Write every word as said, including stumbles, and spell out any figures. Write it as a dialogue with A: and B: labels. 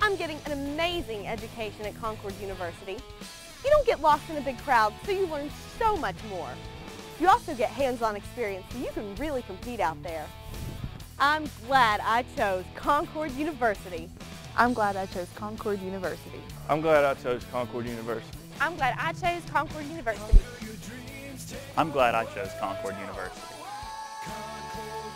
A: I'm getting an amazing education at Concord University. You don't get lost in a big crowd, so you learn so much more. You also get hands-on experience, so you can really compete out there. I'm glad I chose Concord University.
B: I'm glad I chose Concord University.
C: I'm glad I chose Concord University.
A: I'm glad I chose Concord University.
D: I'm glad I chose Concord University.